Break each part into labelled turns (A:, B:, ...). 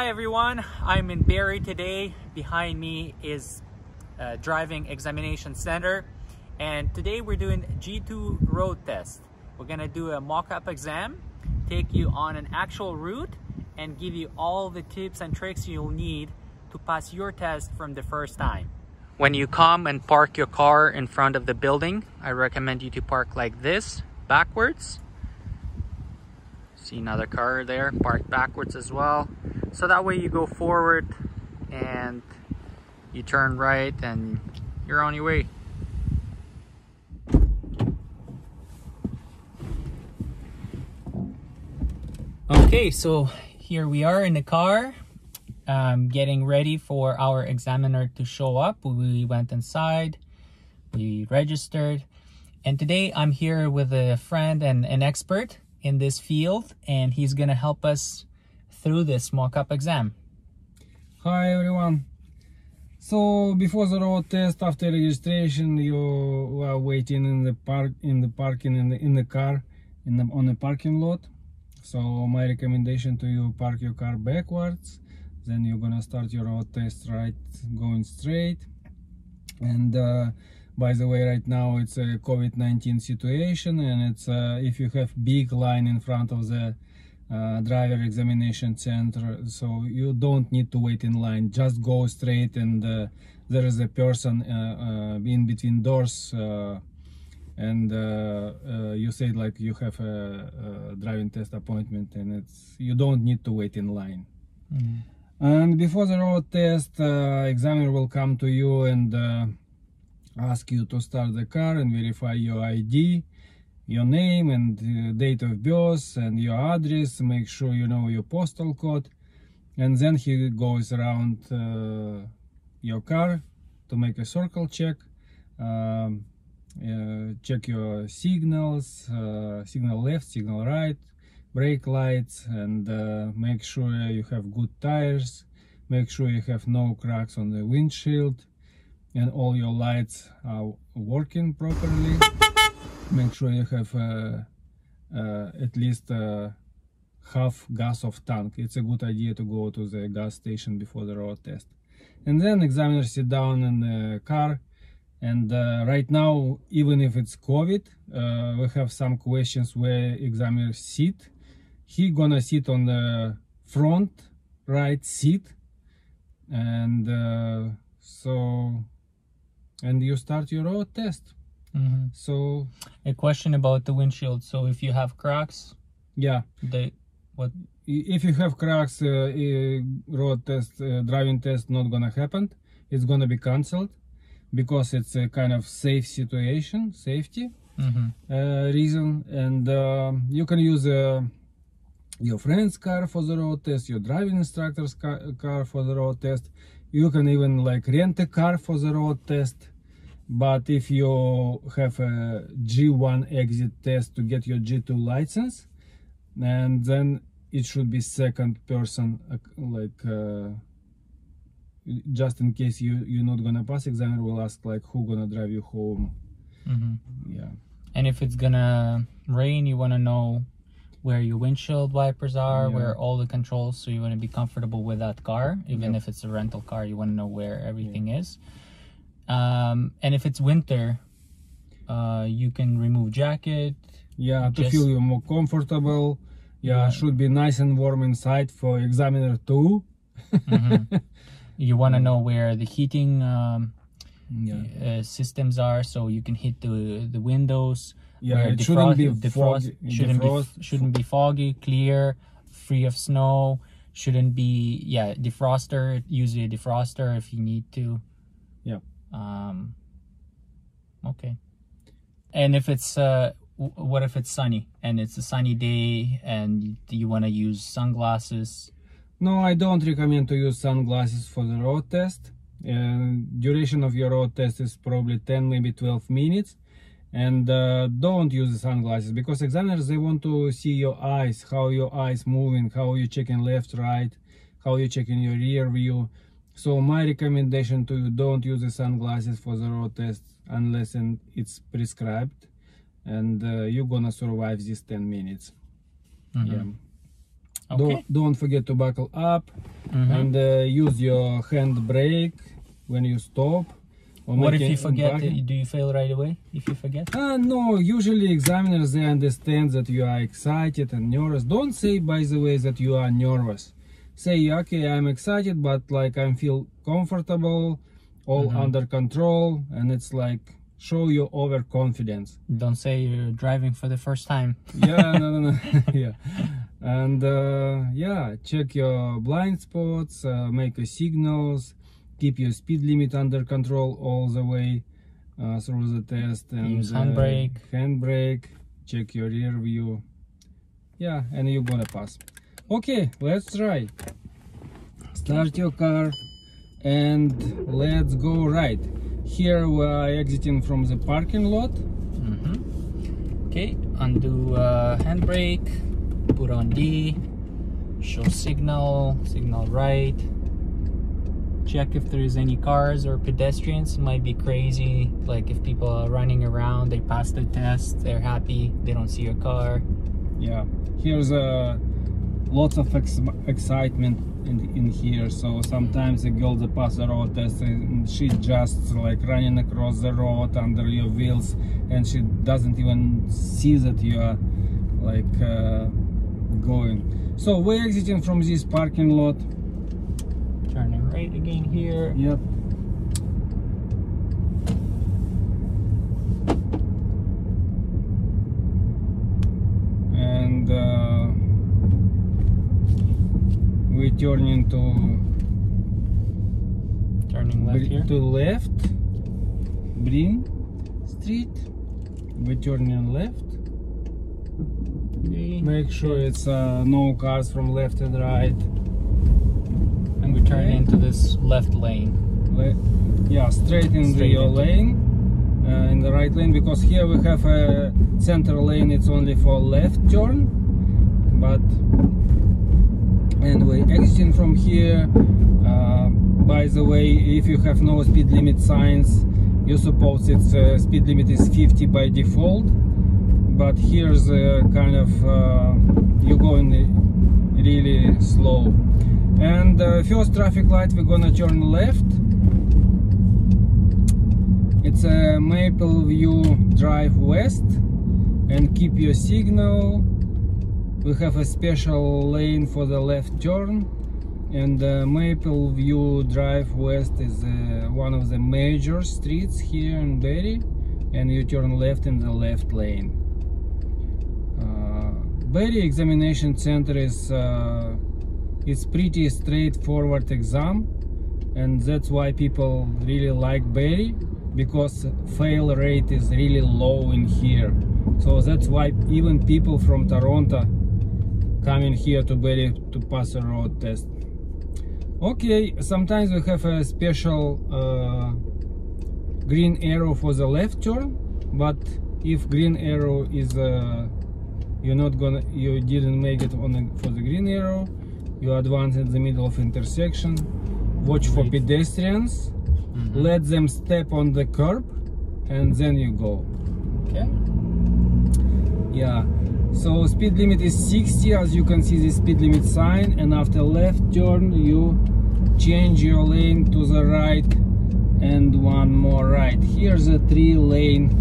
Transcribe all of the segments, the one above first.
A: Hi everyone, I'm in Barrie today. Behind me is Driving Examination Center, and today we're doing G2 road test. We're gonna do a mock-up exam, take you on an actual route, and give you all the tips and tricks you'll need to pass your test from the first time. When you come and park your car in front of the building, I recommend you to park like this, backwards. See another car there, park backwards as well. So that way you go forward and you turn right and you're on your way. Okay, so here we are in the car, getting ready for our examiner to show up. We went inside, we registered, and today I'm here with a friend and an expert in this field, and he's gonna help us through this mock-up exam.
B: Hi everyone. So before the road test, after registration, you are waiting in the car on the parking lot. So my recommendation to you, park your car backwards, then you're gonna start your road test right, going straight. And by the way, right now it's a COVID-19 situation, and it's if you have big line in front of the driver examination center, so you don't need to wait in line, just go straight, and there is a person in between doors, and you say like you have a driving test appointment, and you don't need to wait in line. And before the road test, examiner will come to you and ask you to start the car and verify your ID, your name and date of birth and your address. Make sure you know your postal code, and then he goes around your car to make a circle check, check your signals, signal left, signal right, brake lights, and make sure you have good tires, make sure you have no cracks on the windshield and all your lights are working properly. Make sure you have at least half gas of tank. It's a good idea to go to the gas station before the road test. And then examiner sit down in the car, and right now, even if it's COVID, we have some questions where examiner sit. He gonna sit on the front right seat, and and you start your road test. So
A: a question about the windshield. So if you have cracks,
B: yeah, if you have cracks, road test, driving test not gonna happen. It's gonna be cancelled because it's a kind of safe situation, safety reason. And you can use your friend's car for the road test, your driving instructor's car for the road test. You can even like rent a car for the road test. But if you have a G1 exit test to get your G2 license, and then it should be second person, just in case you're not gonna pass, examiner will ask like who gonna drive you home. Yeah.
A: And if it's gonna rain, you want to know where your windshield wipers are, where all the controls, so you want to be comfortable with that car. Even if it's a rental car, you want to know where everything is. And if it's winter, you can remove jacket.
B: Yeah, to feel you more comfortable. Yeah, should be nice and warm inside for examiner too.
A: You want to know where the heating systems are, so you can hit the windows.
B: Yeah, it shouldn't be foggy.
A: Shouldn't be foggy, clear, free of snow. Shouldn't be defroster. Use a defroster if you need to.
B: Yeah.
A: Okay. And if it's what if it's sunny and it's a sunny day and you want to use sunglasses?
B: No, I don't recommend to use sunglasses for the road test. Duration of your road test is probably 10, maybe 12 minutes. And don't use the sunglasses, because examiners, they want to see your eyes, how your eyes moving, how you checking left, right, how you checking your rear view. So my recommendation to you, don't use the sunglasses for the road test unless it's prescribed, and you're gonna survive these 10 minutes.
A: Yeah. Okay.
B: Don't forget to buckle up and use your hand brake when you stop.
A: What if you forget? Do you fail right away if you forget?
B: No, usually examiners, they understand that you are excited and nervous. Don't say, by the way, that you are nervous. Say, okay, I'm excited, but like I feel comfortable, all under control, and it's like show your overconfidence.
A: Don't say you're driving for the first time.
B: Yeah, no. Yeah. And yeah, check your blind spots, make your signals, keep your speed limit under control all the way through the test, and
A: use
B: handbrake, check your rear view. Yeah, and you're gonna pass. Okay, let's try. Start your car and let's go right. Here we are exiting from the parking lot.
A: Okay, undo handbrake, put on D, show signal right. Check if there is any cars or pedestrians. It might be crazy, like if people are running around, they pass the test, they're happy, they don't see a car.
B: Yeah, here's lots of excitement in here. So sometimes a girl that passes the road test and she just like running across the road under your wheels, and she doesn't even see that you are like going. So we're exiting from this parking lot.
A: Turning right again here.
B: Yep. And we turning
A: left here.
B: To left, Bryn Street. We turning left.
A: Okay.
B: Make sure it's no cars from left and right.
A: And we turn into this left lane.
B: Yeah, straight into your lane, in the right lane, because here we have a center lane. It's only for left turn, but and we're exiting from here. By the way, if you have no speed limit signs, you suppose its speed limit is 50 by default, but here's kind of you're going really slow. And first traffic light, we're gonna turn left. It's a Maple View Drive West, and keep your signal. We have a special lane for the left turn, and Maple View Drive West is one of the major streets here in Barrie, and you turn left in the left lane. Barrie Examination Center is it's pretty straightforward exam, and that's why people really like Barrie, because fail rate is really low in here. So that's why even people from Toronto come in here to Barrie to pass a road test. Okay, sometimes we have a special green arrow for the left turn, but if green arrow is you didn't make it for the green arrow, you advance in the middle of intersection, watch for pedestrians, let them step on the curb, and then you go.
A: Okay.
B: Yeah, so speed limit is 60, as you can see the speed limit sign, and after left turn you change your lane to the right and one more right. Here's a 3-lane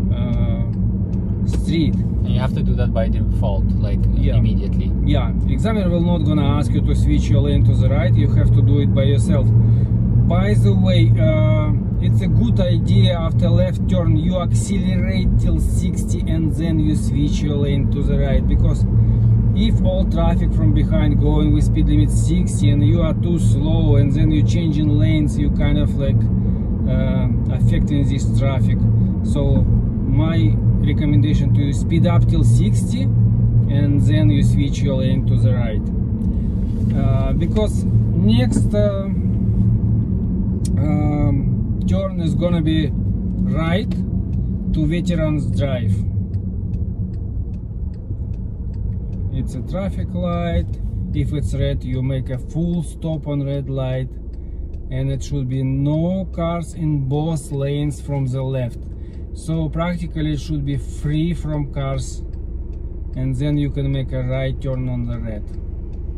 B: street.
A: And you have to do that by default, like immediately.
B: Yeah, examiner will not gonna ask you to switch your lane to the right, you have to do it by yourself. By the way, it's a good idea after left turn you accelerate till 60 and then you switch your lane to the right, because if all traffic from behind going with speed limit 60 and you are too slow and then you changing lanes, you kind of like affecting this traffic. So my recommendation to you, speed up till 60 and then you switch your lane to the right, because next turn is gonna be right to Veterans Drive. It's a traffic light. If it's red, you make a full stop on red light, and it should be no cars in both lanes from the left. So practically it should be free from cars, and then you can make a right turn on the red.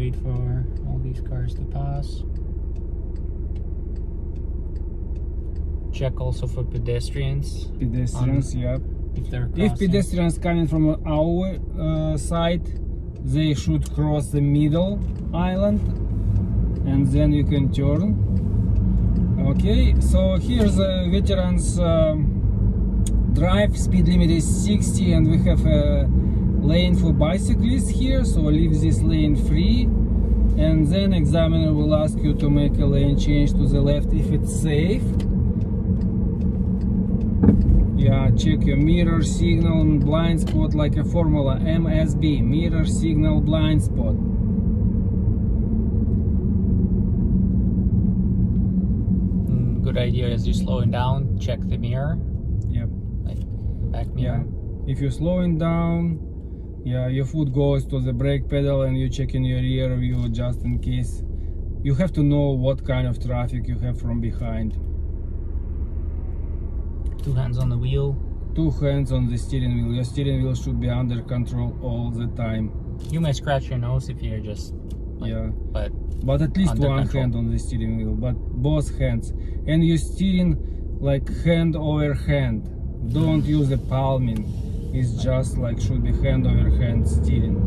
A: wait for all these cars to pass. Check also for pedestrians.
B: Pedestrians, yeah.
A: If they're crossing.
B: If pedestrians coming from our side, they should cross the middle island, and then you can turn. Okay, so here's a veterans drive. Speed limit is 60, and we have a lane for bicyclists here, so leave this lane free, and then examiner will ask you to make a lane change to the left if it's safe. Yeah, check your mirror, signal, and blind spot like a formula. MSB, mirror, signal, blind spot.
A: Good idea as you're slowing down, check the mirror.
B: Yep.
A: Like back mirror.
B: Yeah. If you're slowing down, yeah, your foot goes to the brake pedal and you check in your rear view just in case. You have to know what kind of traffic you have from behind.
A: 2 hands on the wheel.
B: 2 hands on the steering wheel. Your steering wheel should be under control all the time.
A: You may scratch your nose if you're just like,
B: yeah,
A: but
B: at least one
A: control.
B: hand on the steering wheel, but both hands, and you're steering like hand over hand. Don't use the palming. It's just like should be hand over hand steering.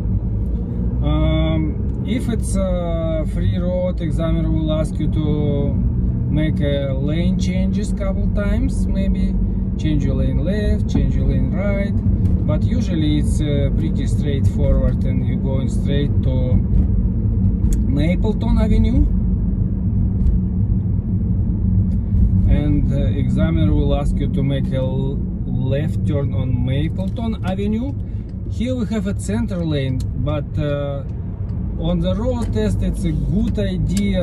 B: If it's a free road, examiner will ask you to make lane changes couple times, maybe change your lane left, change your lane right, but usually it's pretty straightforward, and you're going straight to Mapleton Avenue, and the examiner will ask you to make a left turn on Mapleton Avenue. Here we have a center lane, but on the road test it's a good idea,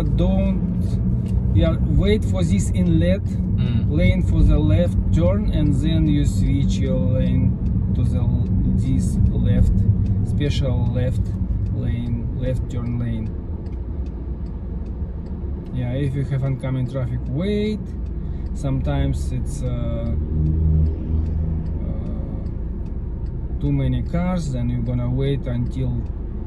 B: wait for this inlet lane for the left turn, and then you switch your lane to this left, special left lane, left turn lane. Yeah, if you have oncoming traffic, wait. Sometimes it's too many cars, then you're gonna wait until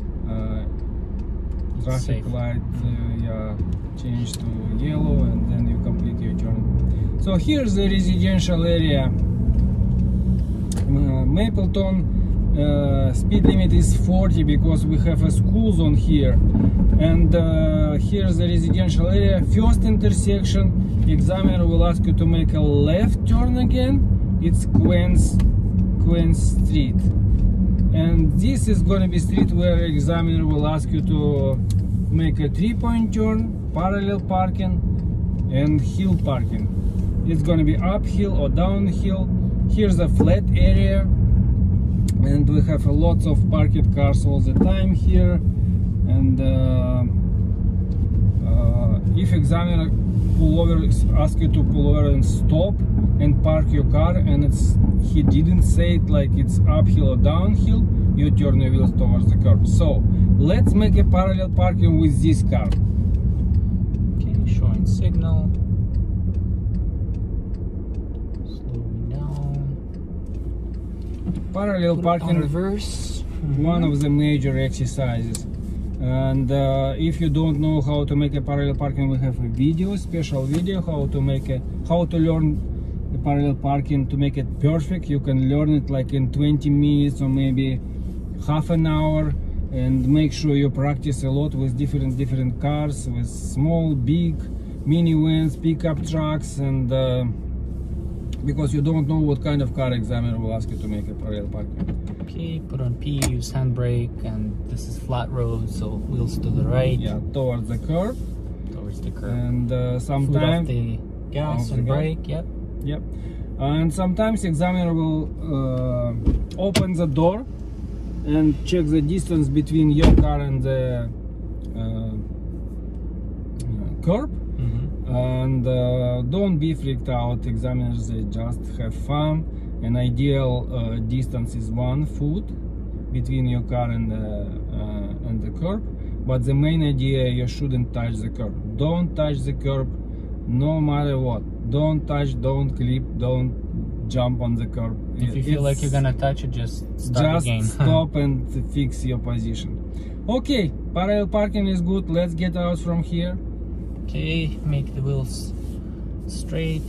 B: traffic light change to yellow, and then you complete your turn. So here's the residential area. Mapleton speed limit is 40 because we have a school zone here, and here's the residential area. First intersection, examiner will ask you to make a left turn again. It's Queen Street, and this is going to be street where examiner will ask you to make a 3-point turn, parallel parking, and hill parking. It's going to be uphill or downhill. Here's a flat area, and we have lots of parked cars all the time here. And if examiner ask you to pull over and stop and park your car, and he didn't say it like it's uphill or downhill, you turn your wheels towards the curb. So let's make a parallel parking with this car.
A: Okay, showing signal. Slowing down.
B: Parallel parking,
A: reverse.
B: One of the major exercises. And if you don't know how to make a parallel parking, we have a video, special video how to learn the parallel parking to make it perfect. You can learn it like in 20 minutes or maybe half an hour, and make sure you practice a lot with different cars, with small, big, minivans, pickup trucks, and because you don't know what kind of car examiner will ask you to make a parallel parking.
A: Okay, put on P, use handbrake, and this is flat road, so wheels to the right.
B: Yeah, towards the curb.
A: Towards the curb.
B: And sometimes
A: the gas and brake. Yep.
B: Yep. And sometimes examiner will open the door and check the distance between your car and the curb. And don't be freaked out. Examiners, they just have fun. An ideal distance is 1 foot between your car and the curb, but the main idea, you shouldn't touch the curb. Don't touch the curb no matter what. Don't touch, don't clip, don't jump on the curb.
A: If you feel like you're gonna touch it, just stop again.
B: Stop and fix your position. Okay, parallel parking is good. Let's get out from here.
A: Okay, make the wheels straight.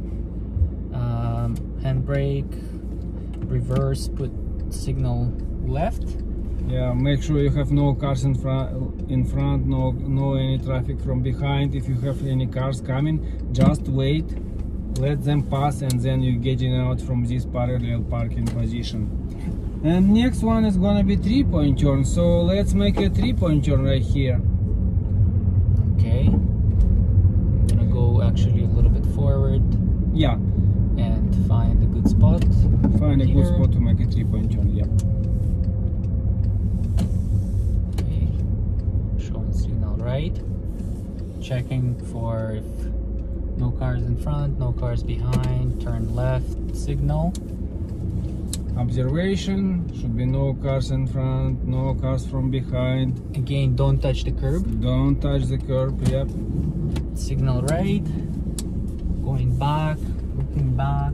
A: Handbrake, reverse, put signal left.
B: Yeah, make sure you have no cars in front, no any traffic from behind. If you have any cars coming, just wait, let them pass, and then you getting out from this parallel parking position. And next one is gonna be 3-point turn, so let's make a 3-point turn right here.
A: Okay, I'm gonna go actually a little bit forward.
B: Yeah,
A: and find a good spot.
B: Find a good spot to make a 3-point turn. Yeah.
A: Okay, showing signal right. Checking for if no cars in front, no cars behind. Turn left. Signal.
B: Observation, should be no cars in front, no cars from behind.
A: Again, don't touch the curb.
B: Don't touch the curb. Yep.
A: Signal right. Going back. Looking back.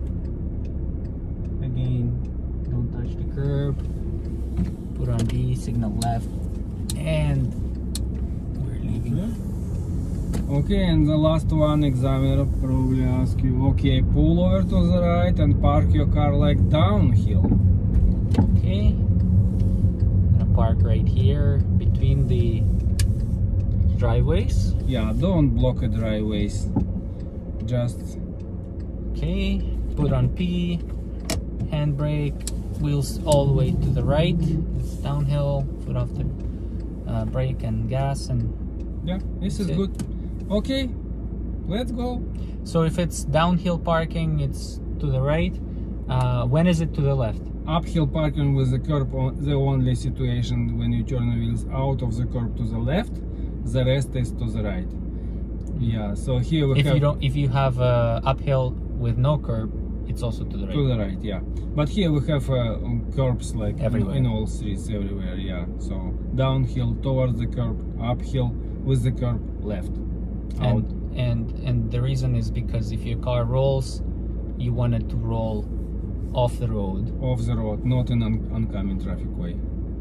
A: Again, don't touch the curb. Put on D, signal left, and we're leaving.
B: Okay, and the last one, examiner probably ask you, okay, pull over to the right and park your car like downhill.
A: Okay, I'm gonna park right here between the driveways.
B: Yeah, don't block the driveways. Just
A: okay, put on P, handbrake, wheels all the way to the right. It's downhill, foot off the brake and gas, and
B: yeah, this is good. Okay, let's go.
A: So if it's downhill parking, it's to the right. When is it to the left?
B: Uphill parking with the curb, the only situation when you turn the wheels out of the curb to the left, the rest is to the right. Yeah, so here we have...
A: If you have uphill with no curb, it's also to the right.
B: To the right, yeah. But here we have curbs like
A: everywhere.
B: In all streets, everywhere, yeah. So downhill towards the curb, uphill with the curb left. Out.
A: And the reason is because if your car rolls, you want it to roll off the road.
B: Off the road, not in oncoming traffic way.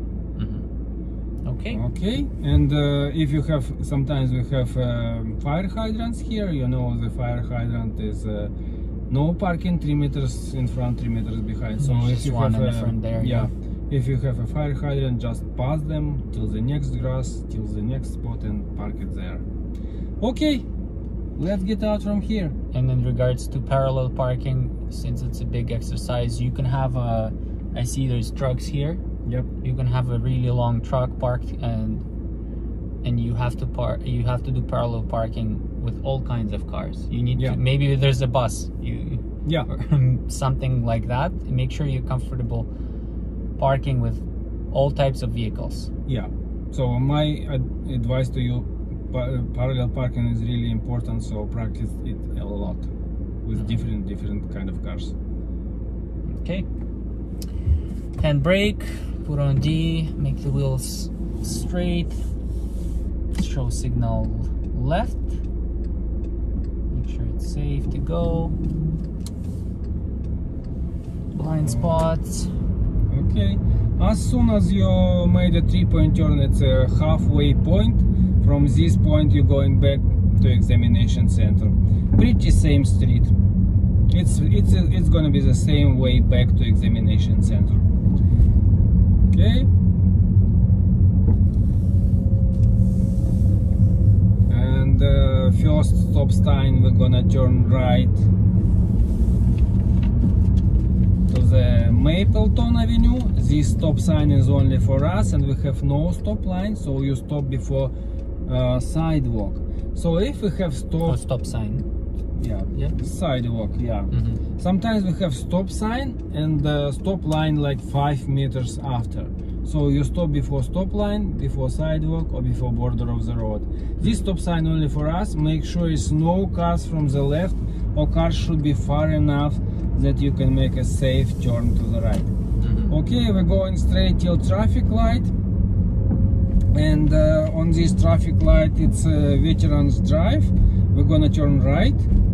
A: Okay.
B: Okay, and if you have, sometimes we have fire hydrants here. You know, the fire hydrant is no parking, 3 meters in front, 3 meters behind. So if you have if you have a fire hydrant, just pass them till the next grass, till the next spot, and park it there. Okay, let's get out from here.
A: And in regards to parallel parking, since it's a big exercise, you can have a, I see there's trucks here.
B: Yep.
A: You can have a really long truck parked, and you have to do parallel parking with all kinds of cars. You need to, maybe there's a bus, or something like that. Make sure you're comfortable parking with all types of vehicles.
B: Yeah. So my advice to you, parallel parking is really important. So practice it a lot with different kind of cars.
A: Okay. Handbrake, put on D, make the wheels straight, show signal left, make sure it's safe to go, blind spots.
B: Okay, as soon as you made a 3-point turn, it's a halfway point. From this point you're going back to examination center. Pretty same street. It's gonna be the same way back to examination center. Okay, and first stop sign we're gonna turn right to the Mapleton Avenue. This stop sign is only for us, and we have no stop line, so you stop before sidewalk. So if we have stop
A: sign,
B: sidewalk, sometimes we have stop sign and stop line like 5 meters after. So you stop before stop line, before sidewalk, or before border of the road. This stop sign only for us. Make sure it's no cars from the left, or cars should be far enough that you can make a safe turn to the right. Okay, we're going straight till traffic light. And on this traffic light, it's Veterans Drive. We're gonna turn right.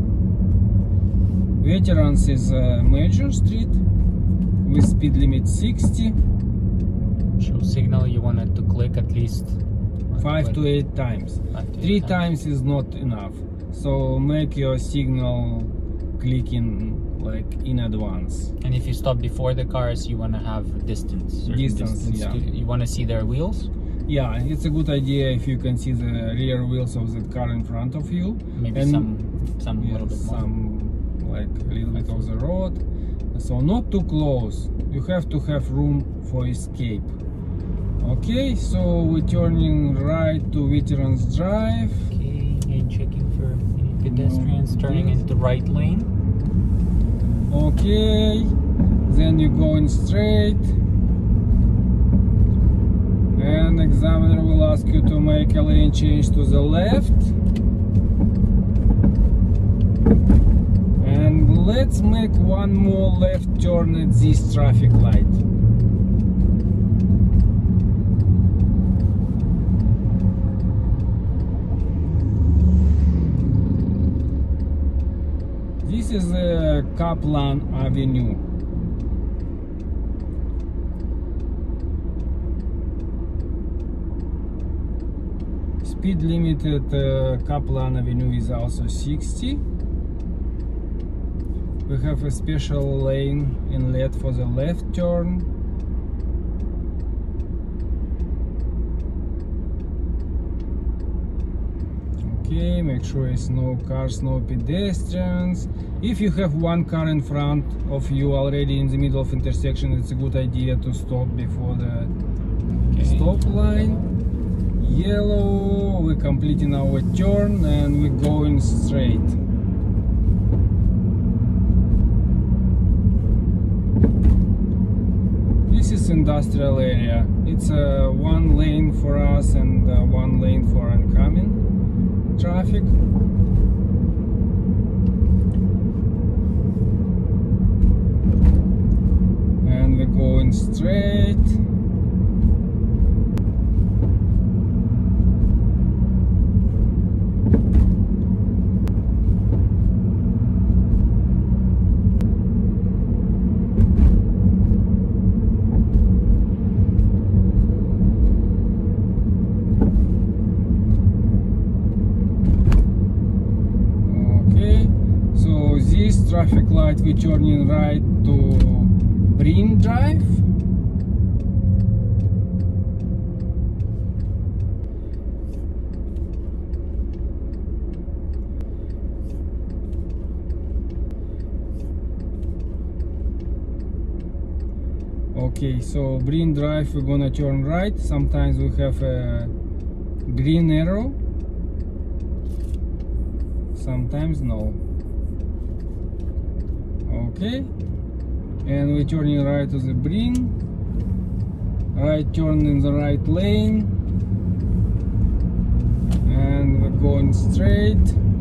B: Veterans is a major street with speed limit 60.
A: Show signal, you want it to click at least
B: 5 to 8 times. 3 times is not enough. So make your signal clicking like in advance.
A: And if you stop before the cars, you want to have distance.
B: Yeah.
A: You want to see their wheels?
B: Yeah, it's a good idea if you can see the rear wheels of the car in front of you.
A: Maybe
B: and
A: some little bit more.
B: Some like a little bit of the road. So not too close. You have to have room for escape. Okay, so we're turning right to Veterans Drive.
A: Okay, and checking for any pedestrians, turning into the right lane.
B: Okay, then you're going straight. And examiner will ask you to make a lane change to the left. And let's make one more left turn at this traffic light. This is Kaplan Avenue. Speed limit at Kaplan Avenue is also 60. We have a special lane inlet for the left turn. Okay, make sure it's no cars, no pedestrians. If you have one car in front of you already in the middle of intersection, it's a good idea to stop before the stop line. Yellow, we're completing our turn and we're going straight. This is industrial area. It's one lane for us and one lane for oncoming traffic. And we're going straight. Traffic light, we're turning right to Barrie Drive. Okay, so Barrie Drive, we're gonna turn right. Sometimes we have a green arrow, sometimes no. Okay, and we're turning right to the Barrie. Right turn in the right lane, and we're going straight.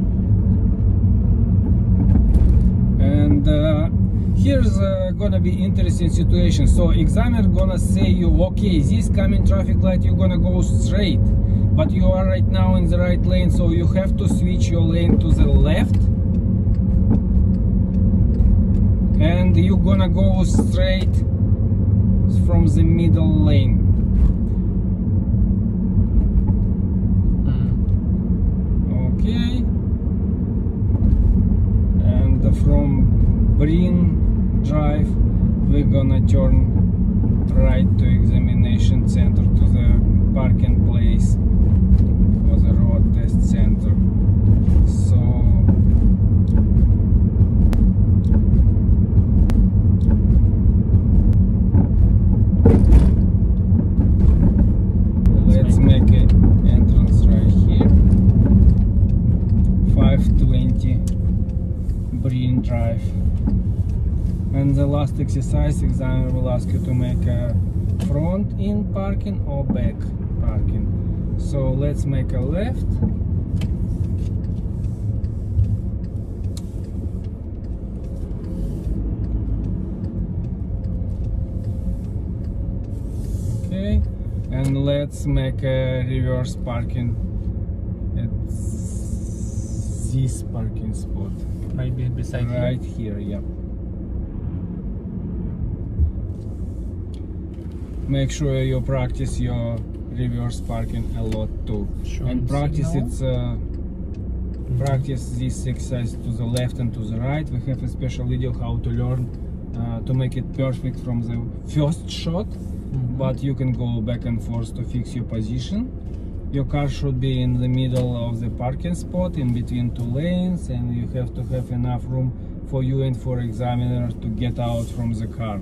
B: And here's gonna be interesting situation. So examiner gonna say you, okay, this coming traffic light you're gonna go straight, but you are right now in the right lane, so you have to switch your lane to the left. And you're gonna go straight from the middle lane. Okay. And from Barrie Drive, we're gonna turn right to Examination Center, to the parking place for the road test center. So let's make an entrance right here. 520 Barrie Drive. And the last exercise, examiner will ask you to make a front in parking or back parking. So let's make a left. Okay, and let's make a reverse parking at this parking spot.
A: Might be beside
B: right here, yeah. Make sure you practice your reverse parking a lot too. And practice practice this exercise to the left and to the right. We have a special video how to learn to make it perfect from the first shot, but you can go back and forth to fix your position. Your car should be in the middle of the parking spot, in between two lanes, and you have to have enough room for you and for examiner to get out from the car.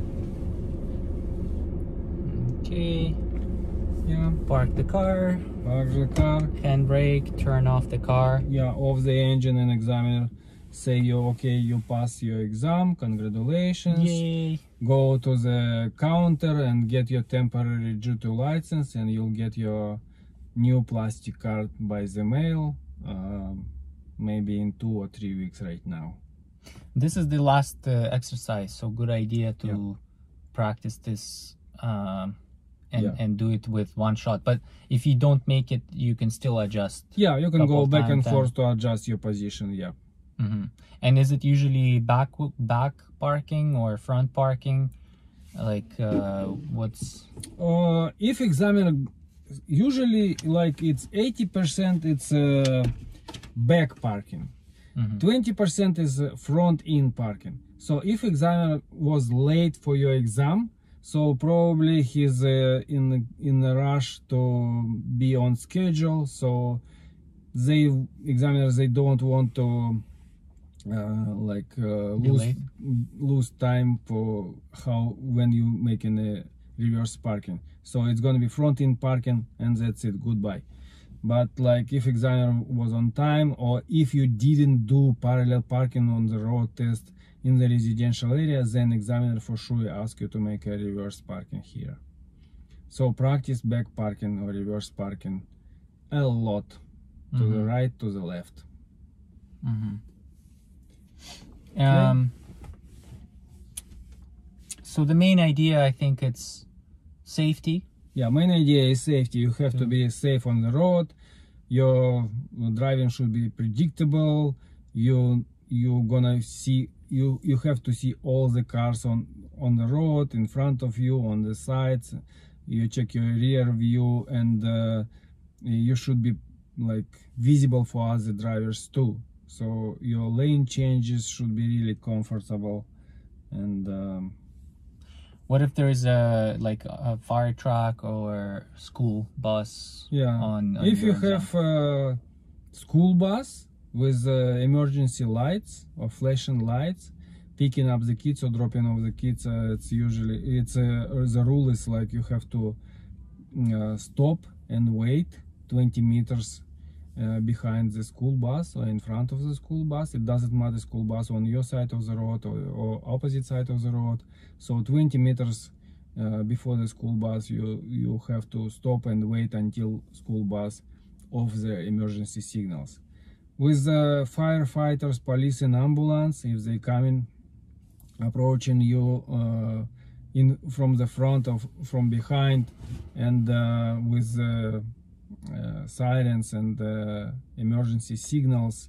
A: Okay.
B: Yeah.
A: Park the car.
B: Park the car.
A: Handbrake. Turn off the car.
B: Yeah, off the engine, and examiner say you okay, you pass your exam, congratulations.
A: Yay.
B: Go to the counter and get your temporary G2 license, and you'll get your new plastic card by the mail, maybe in 2 or 3 weeks right now.
A: This is the last exercise, so good idea to practice this and do it with one shot. But if you don't make it, you can still adjust.
B: Yeah, you can go back and forth to adjust your position. Yeah.
A: And is it usually back parking or front parking? Like what's
B: if examiner usually like it's 80% it's back parking, 20% is front in parking. So if examiner was late for your exam, so probably he's in a rush to be on schedule, so examiners they don't want to lose time for when you making a reverse parking. So it's gonna be front in parking, and that's it, goodbye. But like if examiner was on time, or if you didn't do parallel parking on the road test in the residential area, then examiner for sure ask you to make a reverse parking here. So practice back parking or reverse parking a lot, to the right, to the left.
A: So the main idea, I think, it's safety.
B: Yeah, main idea is safety. You have to be safe on the road. Your driving should be predictable. You have to see all the cars on the road, in front of you, on the sides. You check your rear view, and you should be like visible for other drivers too. So your lane changes should be really comfortable. And
A: what if there is a fire truck or school bus?
B: Yeah, if you have a school bus with emergency lights or flashing lights, picking up the kids or dropping off the kids, the rule is like you have to stop and wait 20 meters behind the school bus or in front of the school bus. It doesn't matter school bus on your side of the road or opposite side of the road. So 20 meters before the school bus, you have to stop and wait until school bus off the emergency signals. With the firefighters, police and ambulance, if they come in approaching you from the front or from behind, and with sirens and emergency signals,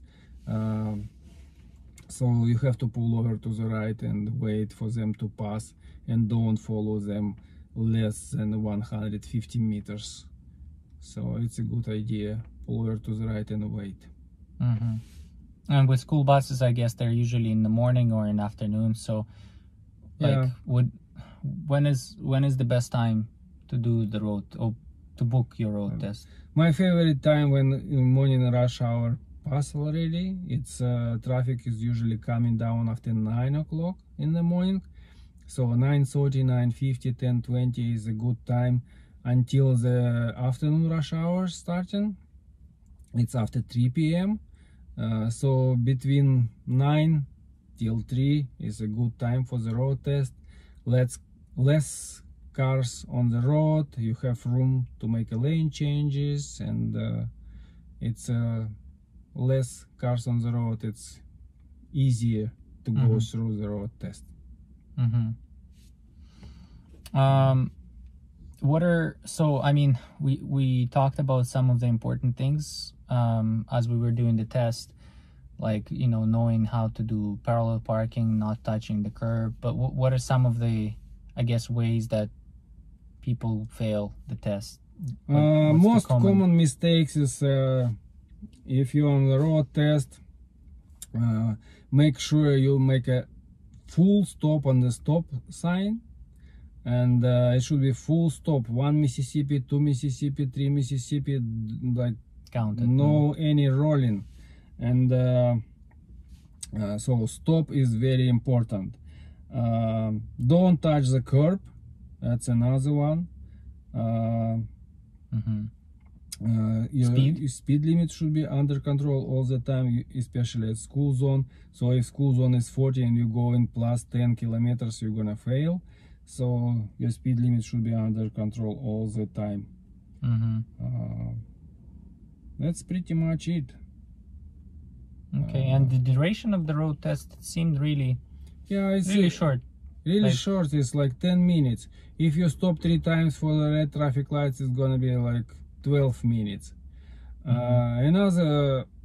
B: so you have to pull over to the right and wait for them to pass, and don't follow them less than 150 meters. So it's a good idea, pull over to the right and wait.
A: And with school buses, I guess they're usually in the morning or in afternoon. So like when is the best time to do the road, or to book your road test?
B: My favorite time when in morning rush hour pass already. It's traffic is usually coming down after 9 o'clock in the morning. So 9:30, 9:50, 10:20 is a good time until the afternoon rush hour starting. It's after 3 p.m. So between 9 till 3 is a good time for the road test. Less cars on the road, you have room to make lane changes, and it's less cars on the road, it's easier to go through the road test.
A: So I mean, we talked about some of the important things as we were doing the test, like, you know, knowing how to do parallel parking, not touching the curb. But what are some of the, I guess, ways that people fail the test?
B: Most common mistakes is if you're on the road test, make sure you make a full stop on the stop sign, and it should be full stop. 1 Mississippi, 2 Mississippi, 3 Mississippi, like
A: counted.
B: No any rolling. And so stop is very important. Don't touch the curb. That's another one. Your speed limit should be under control all the time, especially at school zone. So if school zone is 40 and you go in plus 10 kilometers, you're gonna fail. So your speed limit should be under control all the time. That's pretty much it.
A: Okay, and the duration of the road test seemed really,
B: it's
A: really short.
B: Really short. It's like 10 minutes. If you stop 3 times for the red traffic lights, it's gonna be like 12 minutes. Another,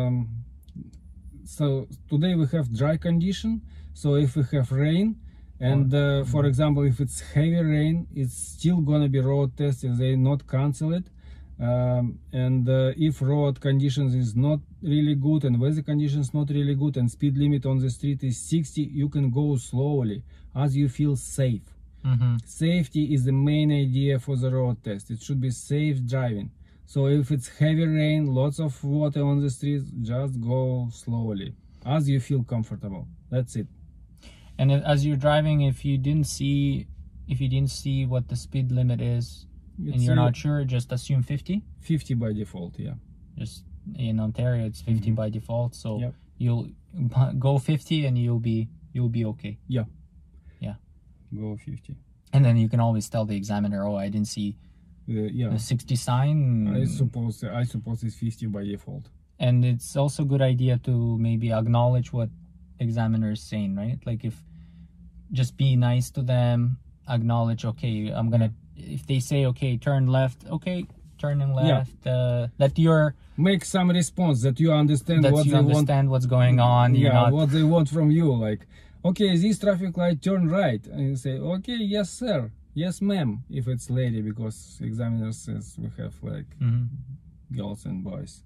B: so today we have dry condition. So if we have rain, and for example, if it's heavy rain, it's still gonna be road test if they not cancel it. And if road conditions is not really good and weather conditions not really good and speed limit on the street is 60, you can go slowly as you feel safe. Safety is the main idea for the road test. It should be safe driving. So if it's heavy rain, lots of water on the streets, just go slowly as you feel comfortable. That's it.
A: And as you're driving, if you didn't see what the speed limit is, and you're not sure, just assume 50.
B: 50 by default, yeah.
A: Just in Ontario, it's 50 by default. So you'll go 50 and you'll be okay.
B: Yeah.
A: Yeah.
B: Go 50.
A: And then you can always tell the examiner, oh, I didn't see the 60 sign.
B: I suppose it's 50 by default.
A: And it's also a good idea to maybe acknowledge what the examiner is saying, right? Like if just be nice to them, acknowledge, okay, I'm gonna, if they say, okay, turn left, okay, turning left, that you're
B: make some response, that you understand
A: that
B: what
A: you
B: they
A: understand what's going on.
B: What they want from you. Like, okay, this traffic light, turn right, and you say, okay, yes sir, yes ma'am, if it's lady, because examiner says we have like girls and boys.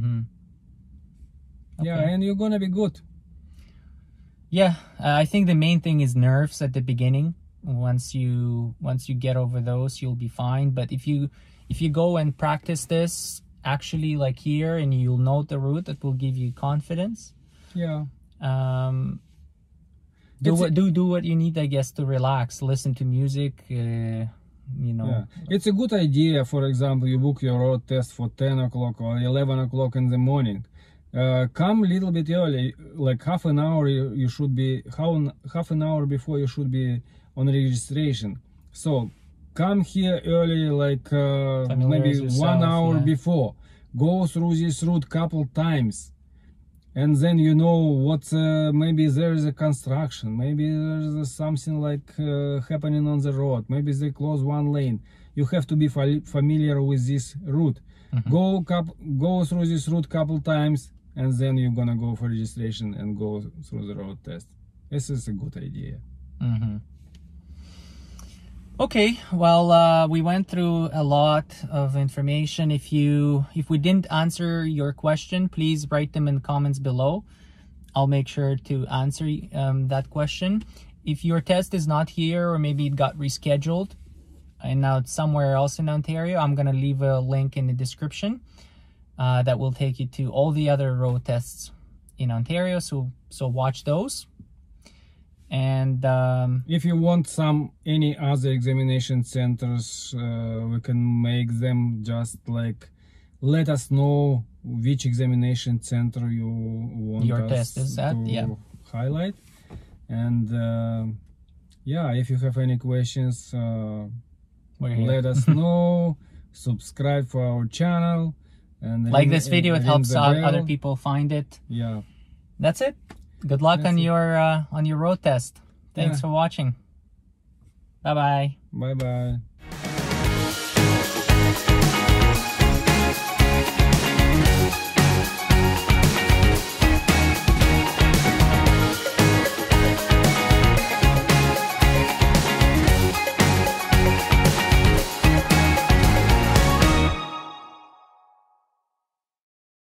B: Yeah, and you're gonna be good.
A: Yeah, I think the main thing is nerves at the beginning. Once you get over those, you'll be fine. But if you go and practice this actually like here, and you'll know the route, that will give you confidence.
B: Yeah.
A: Do what you need, I guess, to relax. Listen to music. You know.
B: Yeah. It's a good idea. For example, you book your road test for 10 o'clock or 11 o'clock in the morning. Come a little bit early, like half an hour. You should be half an hour before you should be on registration. So come here early, like maybe 1 hour before. Go through this route couple times, and then you know what. Maybe there is a construction. Maybe there is something like happening on the road. Maybe they close one lane. You have to be familiar with this route. Go through this route couple times, and then you're gonna go for registration and go through the road test. This is a good idea.
A: Okay, well, we went through a lot of information. If we didn't answer your question, please write them in the comments below. I'll make sure to answer that question. If your test is not here, or maybe it got rescheduled and now it's somewhere else in Ontario, I'm gonna leave a link in the description that will take you to all the other road tests in Ontario. So watch those. And
B: if you want any other examination centers, we can make them. Just like let us know which examination center you want
A: your
B: us
A: test is at,
B: to highlight. And yeah, if you have any questions, let us know. Subscribe for our channel and
A: like this video. It helps other people find it.
B: Yeah,
A: that's it. Good luck on your road test. Thanks for watching. Bye bye.
B: Bye bye.